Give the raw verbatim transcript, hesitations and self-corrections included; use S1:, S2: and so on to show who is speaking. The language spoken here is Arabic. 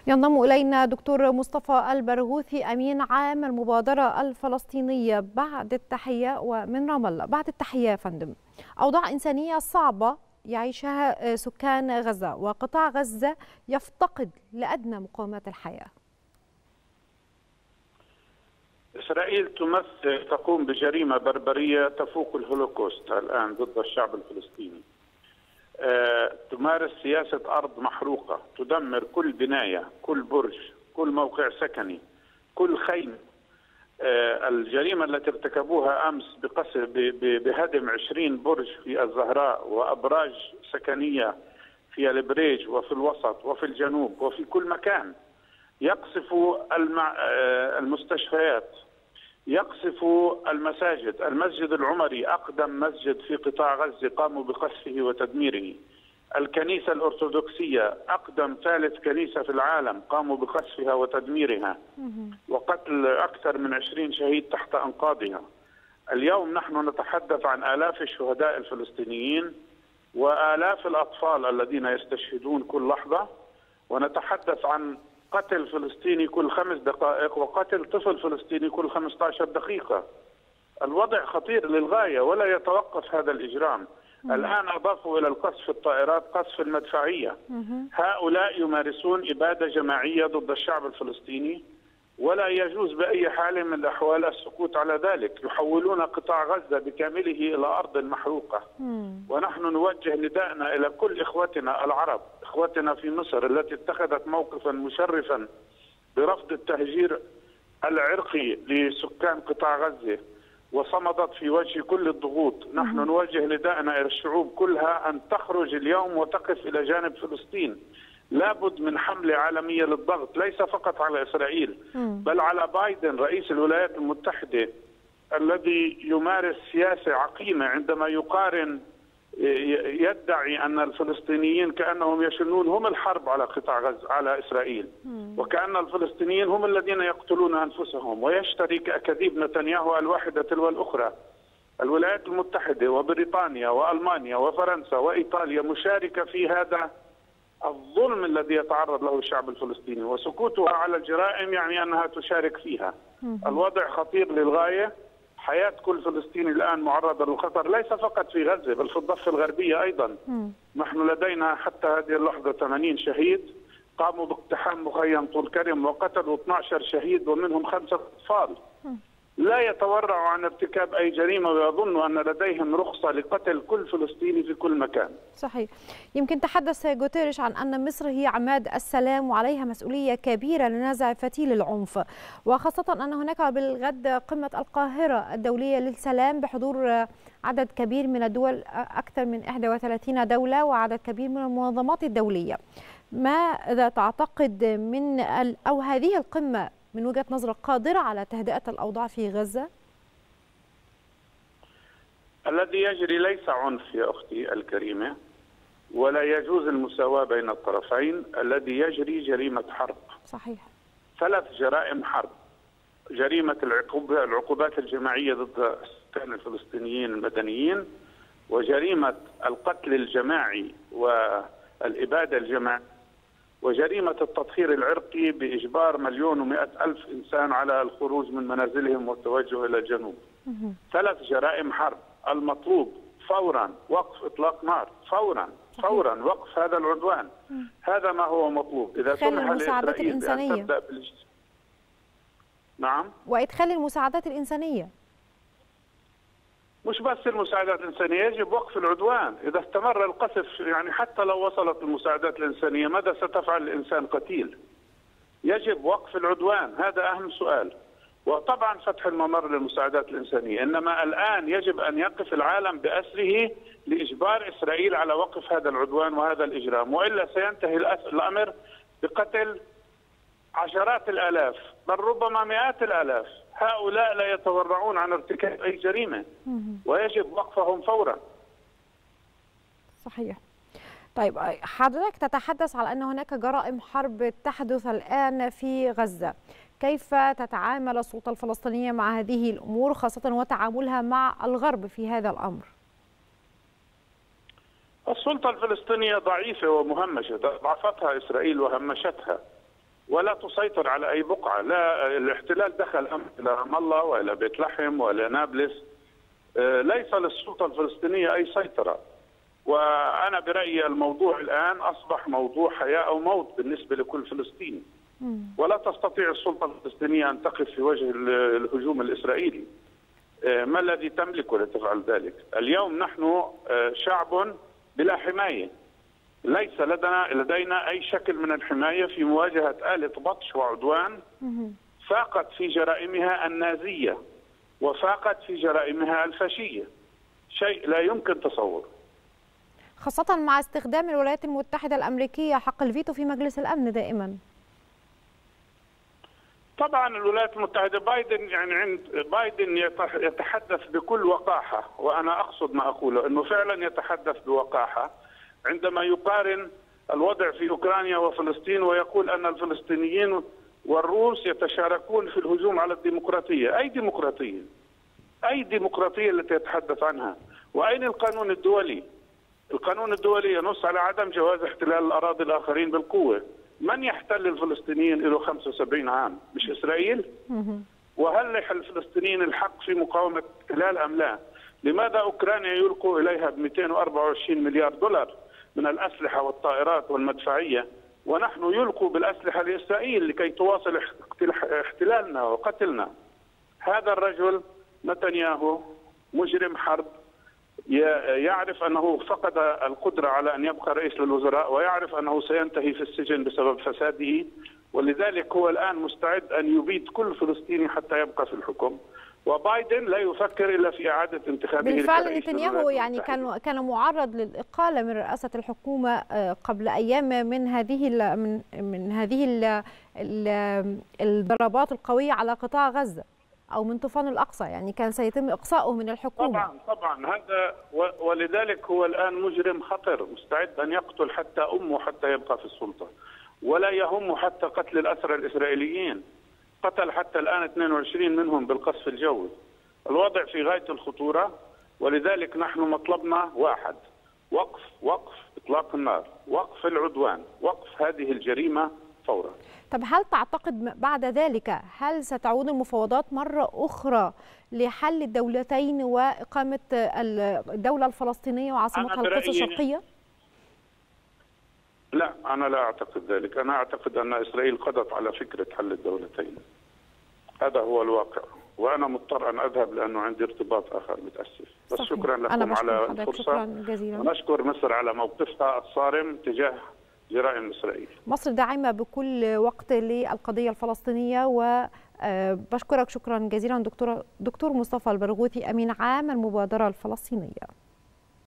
S1: ينضم إلينا دكتور مصطفى البرغوثي أمين عام المبادرة الفلسطينية. بعد التحية ومن رام الله. بعد التحية يا فندم، أوضاع إنسانية صعبة يعيشها سكان غزة، وقطاع غزة يفتقد لأدنى مقومات الحياة.
S2: إسرائيل تمثل تقوم بجريمة بربرية تفوق الهولوكوست الآن ضد الشعب الفلسطيني. أه تمارس سياسة أرض محروقة، تدمر كل بناية، كل برج، كل موقع سكني، كل خيمة. أه الجريمة التي ارتكبوها أمس بهدم عشرين برج في الزهراء وأبراج سكنية في البريج وفي الوسط وفي الجنوب وفي كل مكان. يقصفوا المستشفيات، يقصفوا المساجد. المسجد العمري أقدم مسجد في قطاع غزة قاموا بقصفه وتدميره. الكنيسة الأرثوذكسية أقدم ثالث كنيسة في العالم قاموا بقصفها وتدميرها وقتل أكثر من عشرين شهيد تحت أنقاضها. اليوم نحن نتحدث عن آلاف الشهداء الفلسطينيين وآلاف الأطفال الذين يستشهدون كل لحظة، ونتحدث عن قتل فلسطيني كل خمس دقائق وقتل طفل فلسطيني كل خمسة عشر دقيقة. الوضع خطير للغاية ولا يتوقف هذا الإجرام. مم. الآن أضافوا إلى القصف الطائرات قصف المدفعية. مم. هؤلاء يمارسون إبادة جماعية ضد الشعب الفلسطيني، ولا يجوز بأي حال من الأحوال السكوت على ذلك. يحولون قطاع غزة بكامله إلى أرض محروقة. مم. ونحن نوجه نداءنا إلى كل إخوتنا العرب، إخوتنا في مصر التي اتخذت موقفا مشرفا برفض التهجير العرقي لسكان قطاع غزة وصمدت في وجه كل الضغوط. نحن مم. نوجه نداءنا إلى الشعوب كلها أن تخرج اليوم وتقف إلى جانب فلسطين. لابد من حملة عالمية للضغط، ليس فقط على إسرائيل بل على بايدن رئيس الولايات المتحدة الذي يمارس سياسة عقيمة عندما يقارن، يدعي أن الفلسطينيين كأنهم يشنون هم الحرب على قطاع غزة على إسرائيل، وكأن الفلسطينيين هم الذين يقتلون أنفسهم، ويشتري كأكاذيب نتنياهو الواحدة تلو الأخرى. الولايات المتحدة وبريطانيا وألمانيا وفرنسا وإيطاليا مشاركة في هذا الظلم الذي يتعرض له الشعب الفلسطيني، وسكوتها على الجرائم يعني أنها تشارك فيها. الوضع خطير للغاية. حياة كل فلسطيني الآن معرضة للخطر، ليس فقط في غزة بل في الضفة الغربية أيضا. نحن لدينا حتى هذه اللحظة ثمانين شهيد. قاموا باقتحام مخيم طول كرم وقتلوا اثني عشر شهيد ومنهم خمسة أطفال. لا يتورعوا عن ارتكاب أي جريمة ويظنوا أن لديهم رخصة لقتل كل فلسطيني في كل مكان.
S1: صحيح. يمكن تحدث غوتيريش عن أن مصر هي عماد السلام وعليها مسؤولية كبيرة لنزع فتيل العنف، وخاصة أن هناك بالغد قمة القاهرة الدولية للسلام بحضور عدد كبير من الدول، أكثر من إحدى وثلاثين دولة وعدد كبير من المنظمات الدولية. ماذا تعتقد من أو هذه القمة من وجهة نظرك قادرة على تهدئة الأوضاع في غزة؟
S2: الذي يجري ليس عنف يا أختي الكريمة، ولا يجوز المساواة بين الطرفين. الذي يجري جريمة حرب.
S1: صحيح.
S2: ثلاث جرائم حرب: جريمة العقوبات الجماعية ضد السكان الفلسطينيين المدنيين، وجريمة القتل الجماعي والإبادة الجماعية، وجريمة التطهير العرقي بإجبار مليون ومئة ألف إنسان على الخروج من منازلهم والتوجه إلى الجنوب. ثلاث جرائم حرب. المطلوب فورا وقف إطلاق نار، فورا فورا وقف هذا العدوان. هذا ما هو مطلوب. إذا سمح
S1: المساعدات الإنسانية.
S2: بالج... نعم.
S1: وإدخال المساعدات الإنسانية.
S2: مش بس المساعدات الإنسانية، يجب وقف العدوان. إذا استمر القصف، يعني حتى لو وصلت المساعدات الإنسانية ماذا ستفعل الإنسان قتيل؟ يجب وقف العدوان، هذا أهم سؤال. وطبعا فتح الممر للمساعدات الإنسانية، إنما الآن يجب أن يقف العالم بأسره لإجبار إسرائيل على وقف هذا العدوان وهذا الإجرام، وإلا سينتهي الأمر بقتل عشرات الآلاف بل ربما مئات الآلاف. هؤلاء لا يتورعون عن ارتكاب أي جريمة ويجب وقفهم فورا.
S1: صحيح. طيب حضرتك تتحدث على أن هناك جرائم حرب تحدث الآن في غزة، كيف تتعامل السلطة الفلسطينية مع هذه الأمور خاصة وتعاملها مع الغرب في هذا الأمر؟
S2: السلطة الفلسطينية ضعيفة ومهمشة، ضعفتها إسرائيل وهمشتها. ولا تسيطر على أي بقعة. لا، الاحتلال دخل إلى رام الله وإلى بيت لحم وإلى نابلس. ليس للسلطة الفلسطينية أي سيطرة. وأنا برأيي الموضوع الآن أصبح موضوع حياة أو موت بالنسبة لكل فلسطيني، ولا تستطيع السلطة الفلسطينية أن تقف في وجه الهجوم الإسرائيلي. ما الذي تملكه لتفعل ذلك؟ اليوم نحن شعب بلا حماية، ليس لدينا لدينا أي شكل من الحماية في مواجهة آلة بطش وعدوان فاقت في جرائمها النازية وفاقت في جرائمها الفاشية، شيء لا يمكن تصوره،
S1: خاصة مع استخدام الولايات المتحدة الأمريكية حق الفيتو في مجلس الأمن دائما.
S2: طبعا الولايات المتحدة، بايدن يعني عند بايدن يتحدث بكل وقاحة، وأنا أقصد ما أقوله أنه فعلا يتحدث بوقاحة عندما يقارن الوضع في أوكرانيا وفلسطين ويقول أن الفلسطينيين والروس يتشاركون في الهجوم على الديمقراطية. أي ديمقراطية؟ أي ديمقراطية التي يتحدث عنها؟ وأين القانون الدولي؟ القانون الدولي ينص على عدم جواز احتلال الأراضي الآخرين بالقوة. من يحتل الفلسطينيين له خمسة وسبعين عام؟ مش إسرائيل؟ وهل للفلسطينيين الحق في مقاومة الاحتلال أم لا؟ لماذا أوكرانيا يلقوا إليها ب مئتين وأربعة وعشرين مليار دولار من الأسلحة والطائرات والمدفعية، ونحن يلقوا بالأسلحة لإسرائيل لكي تواصل احتلالنا وقتلنا؟ هذا الرجل نتنياهو مجرم حرب، يعرف أنه فقد القدرة على أن يبقى رئيس للوزراء، ويعرف أنه سينتهي في السجن بسبب فساده، ولذلك هو الآن مستعد أن يبيد كل فلسطيني حتى يبقى في الحكم. وبايدن لا يفكر إلا في إعادة انتخابه.
S1: بالفعل نتنياهو يعني كان كان معرض للإقالة من رئاسة الحكومة قبل أيام من هذه ال من من هذه ال الضربات القوية على قطاع غزة أو من طوفان الأقصى، يعني كان سيتم إقصاؤه من الحكومة.
S2: طبعا طبعا هذا، ولذلك هو الآن مجرم خطر مستعد أن يقتل حتى أمه حتى يبقى في السلطة، ولا يهم حتى قتل الأسرى الإسرائيليين. قتل حتى الآن اثنين وعشرين منهم بالقصف الجوي. الوضع في غاية الخطورة، ولذلك نحن مطلبنا واحد: وقف وقف إطلاق النار، وقف العدوان، وقف هذه الجريمة فورا.
S1: طب هل تعتقد بعد ذلك هل ستعود المفاوضات مرة أخرى لحل الدولتين وإقامة الدولة الفلسطينية وعاصمتها القدس الشرقية؟
S2: لا، أنا لا أعتقد ذلك. أنا أعتقد أن إسرائيل قضت على فكرة حل الدولتين. هذا هو الواقع، وأنا مضطر أن أذهب لأنه عندي ارتباط آخر متأسف. بس صحيح. شكرا لكم على الفرصة.
S1: شكرا جزيلا.
S2: ونشكر مصر على موقفها الصارم تجاه جرائم إسرائيل.
S1: مصر داعمة بكل وقت للقضية الفلسطينية، وبشكرك شكرا جزيلا دكتور دكتور مصطفى البرغوثي أمين عام المبادرة الفلسطينية.